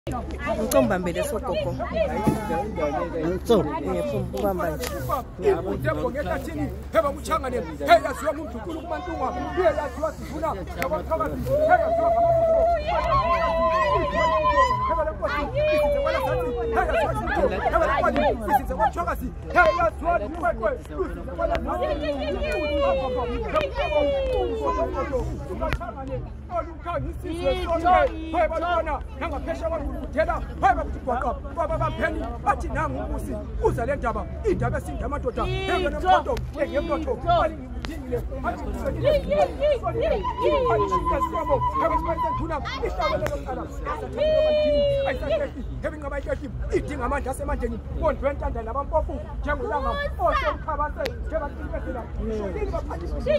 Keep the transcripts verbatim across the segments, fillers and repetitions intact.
Nkombambele sokoko. Nso, ngefumba nje. Yabo ngeka thini pheba kuchangane hey yaziwa umuntu unkulu kumantunga uye yaziwa sifuna yabaphakathi hey yaziwa ngamabuso pheba lenkosi isize wala sathi hey yaziwa sifuna pheba lenkosi isize kwachokasi hey yaziwa kwekwe isize wala nangaphesha kwakuthela pheba kuthigwaqa baba bapheni bathi nangu ubusi uza le ndaba indaba esinda amadoda engenempondo engemnotho balingidingile athi kuselile ayisikasiwabo abasibayiseduna ihlawelelo qala ayisakhethi hebingabayikhethi idinga amandla asemandleni bondwe entanda nabampofu njengolanga osemkhabase njebatilibesela shonini baphathi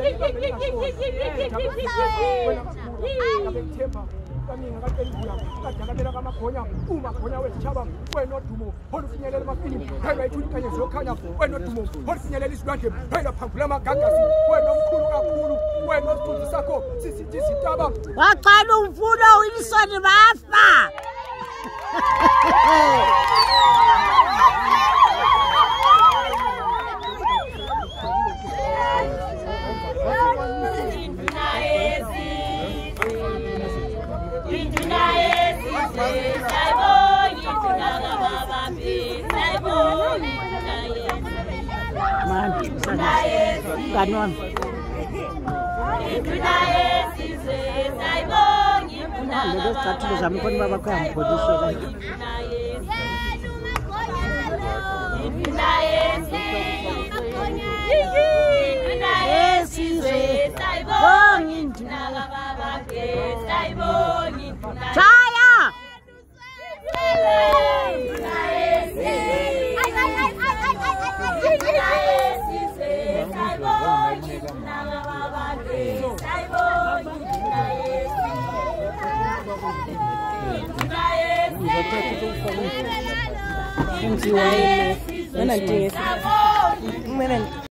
abekuthemba kaningi kaTelibula kaDakamela kaMagonya uMagonya wesitshaba wenodumo olufinyelela amafilimu phela ithulukanye zokhanya wenodumo olufinyelela izilwandle phela phambula amagagasi wenomkhulu kakhulu wenosithunzi sakho sisithi izintaba waqala umfuno Wilson bafa Kanon. Lelo sikhathi zami khona baba kwa ngiphodishe la. Chaya. Ngiwa yena ndinge. Mina